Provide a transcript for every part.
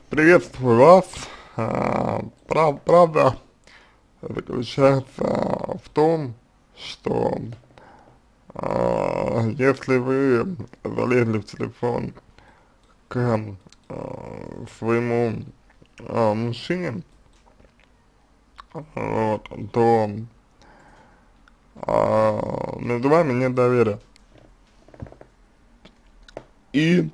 Приветствую вас. Правда заключается в том, что если вы залезли в телефон к своему мужчине, вот, то между вами нет доверия. И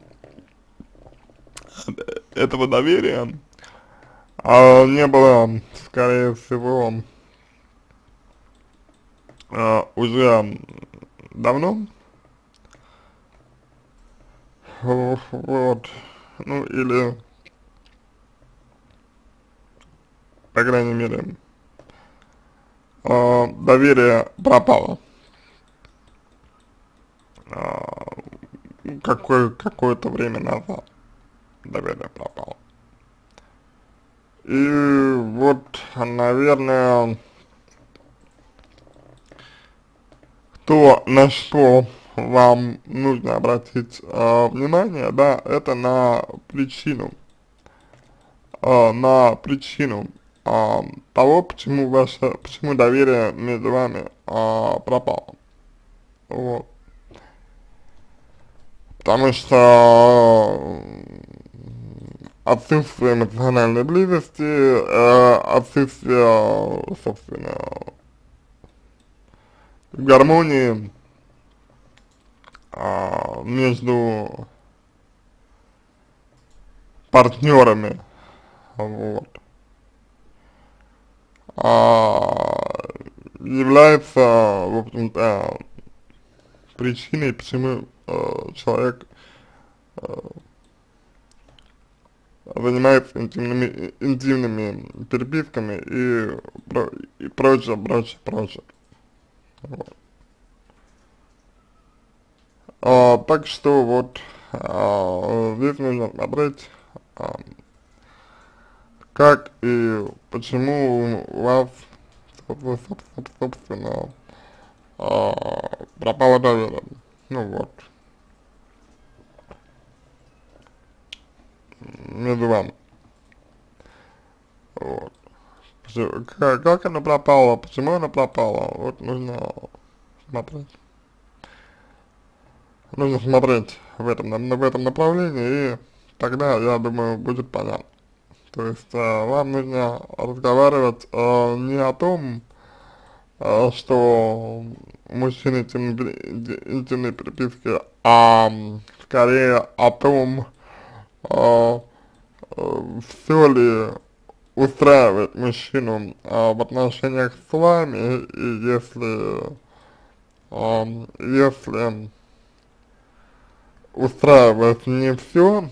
этого доверия не было, скорее всего, уже давно, вот, ну или, по крайней мере, доверие пропало, какое-то время назад доверие пропало. И вот, наверное, то, на что вам нужно обратить внимание, да, это на причину того, почему доверие между вами пропало. Вот. Потому что отсутствие эмоциональной близости, отсутствие, собственно, гармонии между партнерами, вот, является, в общем-то, причиной, почему человек занимается интимными переписками и прочее, прочее, прочее. Вот. Так что вот здесь нужно смотреть, а, как и почему у вас, собственно, пропало доверие. Ну вот, между вами. Вот. Как оно пропало, почему оно пропало, вот смотреть. Нужно смотреть в этом направлении, и тогда, я думаю, будет понятно. То есть вам нужно разговаривать не о том, что мужчины интимные переписки, а скорее о том, все ли устраивает мужчину в отношениях с вами, и если устраивает не все,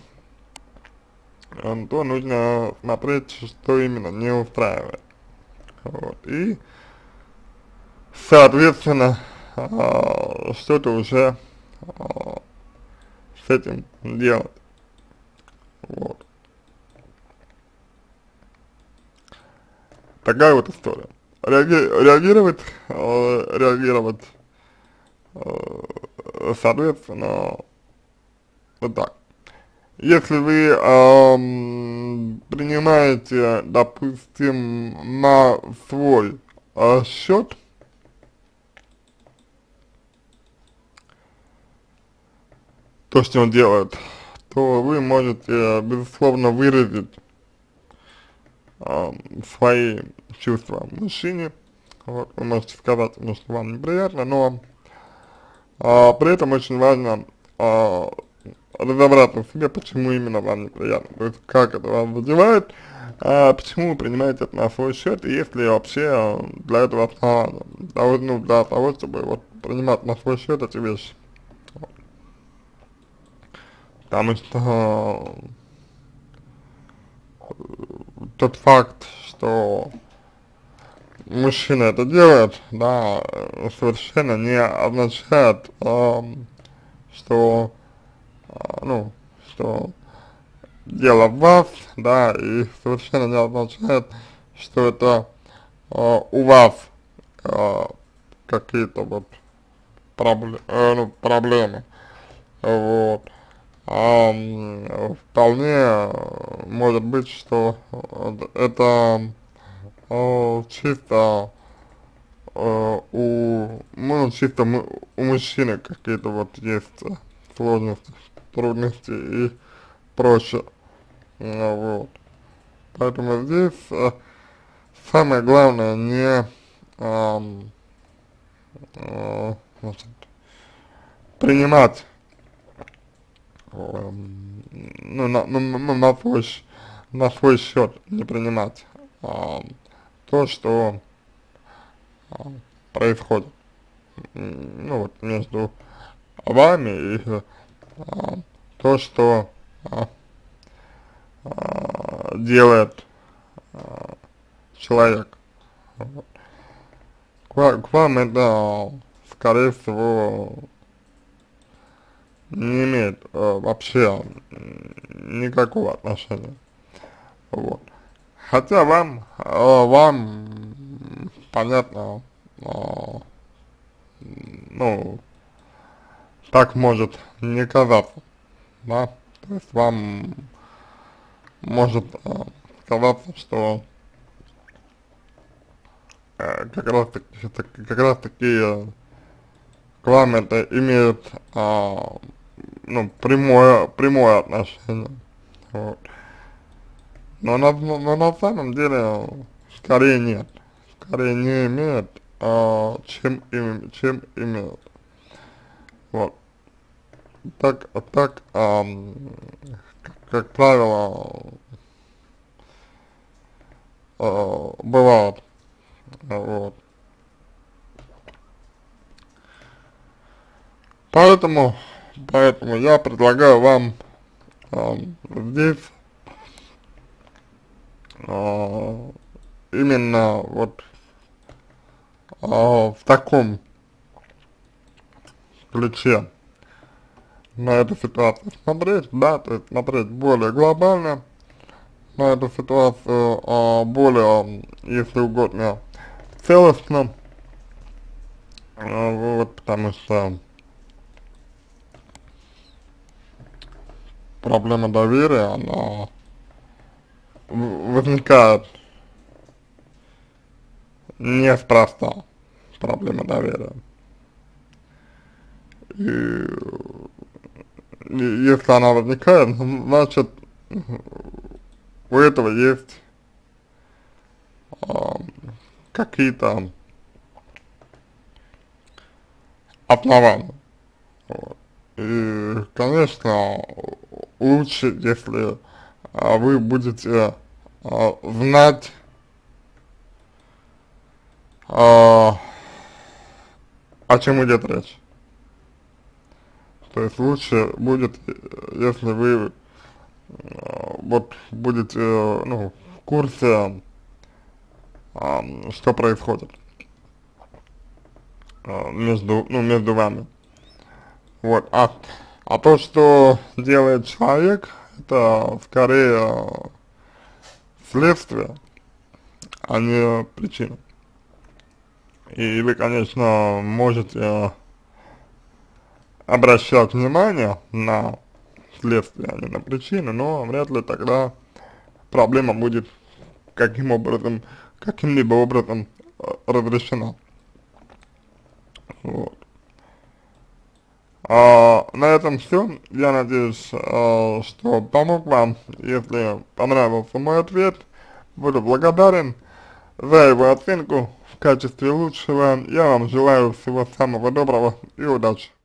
то нужно смотреть, что именно не устраивает. Вот. И, соответственно, что-то уже а, с этим делать. Вот. Такая вот история. Реагировать, соответственно, вот так. Если вы принимаете, допустим, на свой счет то, что он делает, то вы можете, безусловно, выразить свои чувства мужчине. Вот, вы можете сказать ему, что вам неприятно, но при этом очень важно разобраться в себе, почему именно вам неприятно, то есть как это вас задевает, почему вы принимаете это на свой счет, и есть ли вообще для этого основания, для того, чтобы вот принимать на свой счет эти вещи. Вот. Потому что тот факт, что мужчина это делает, да, совершенно не означает, что, ну, что дело в вас, да, и совершенно не означает, что это у вас какие-то вот проблемы, вот. вполне может быть, что это чисто чисто у мужчины какие-то вот есть сложности, трудности и прочее. Вот. Поэтому здесь самое главное не значит, принимать на свой счет, не принимать то, что происходит, ну вот, между вами и то, что делает человек. Вот. К вам это, скорее всего, не имеет вообще никакого отношения. Вот. Хотя вам понятно, ну, так может не казаться, да, то есть вам может казаться, что как раз таки к вам это имеет, ну, прямое отношение, вот. Но на самом деле, скорее нет, скорее не имеет, чем имеет, вот. Так, как правило, бывает, вот. Поэтому, поэтому я предлагаю вам здесь именно вот в таком ключе на эту ситуацию смотреть, да, то есть смотреть более глобально на эту ситуацию, более, если угодно, целостно, вот, потому что проблема доверия, она возникает неспроста, проблема доверия. И если она возникает, значит, у этого есть какие-то основания. Вот. И, конечно, лучше, если вы будете знать, о чем идет речь. То есть лучше будет, если вы вот будете, ну, в курсе, что происходит между вами. Вот, а то, что делает человек, это скорее следствие, а не причина. И вы, конечно, можете обращать внимание на следствие, а не на причины, но вряд ли тогда проблема будет каким-либо образом разрешена. Вот. На этом все. Я надеюсь, что помог вам. Если понравился мой ответ, буду благодарен за его оценку в качестве лучшего. Я вам желаю всего самого доброго и удачи.